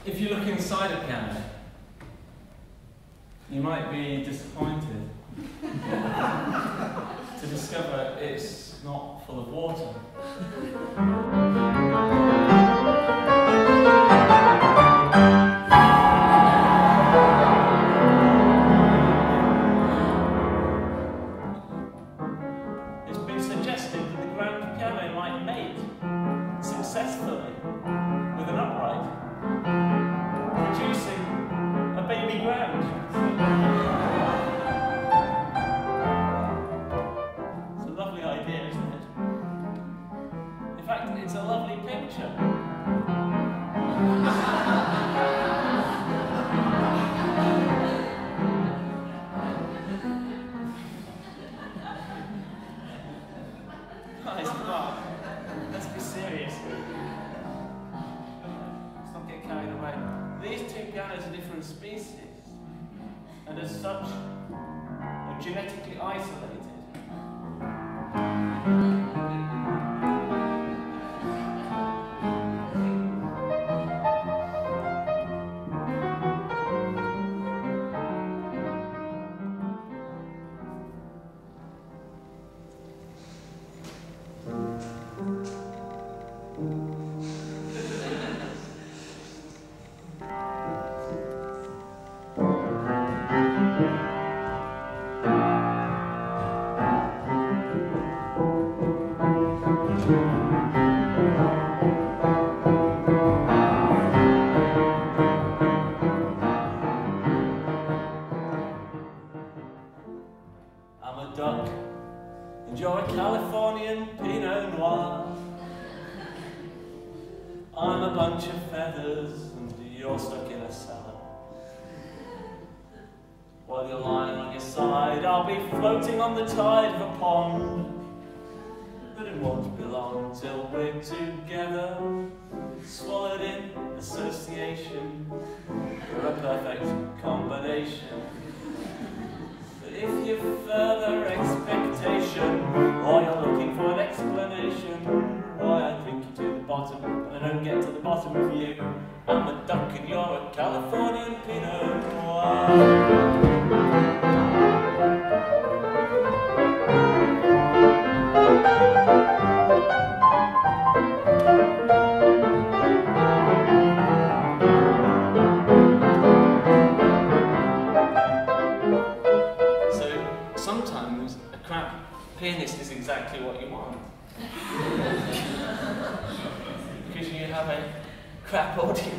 If you look inside a piano, you might be disappointed to discover it's not full of water. It's been suggested that the grand piano might mate successfully with an upright, producing a baby grand. It's a lovely idea, isn't it? In fact, it's a lovely picture. Guys, come on. Let's be serious. Let's not get carried away. These two pianos are different species, and as such, are genetically isolated. I'm a duck, and you're a Californian Pinot Noir. I'm a bunch of feathers, and you're stuck in a cellar. While you're lying on your side, I'll be floating on the tide of a pond. But it won't be long till we're together, swallowed in association. We're a perfect combination. But if you've further expectation, or you're looking for an explanation, why I drink you to the bottom, and I don't get to the bottom of you. I'm a duck and you're a Californian Pinot Noir. Sometimes a crap pianist is exactly what you want. Because you have a crap audience.